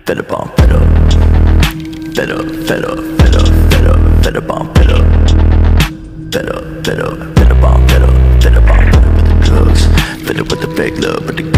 Fed up on fed up. Fed up, fed up, fed up, fed up, fed up on fed up. Fed up, fed up, fed up on fed up. Fed up on fed up with the drugs. Fed up with the fake love, with the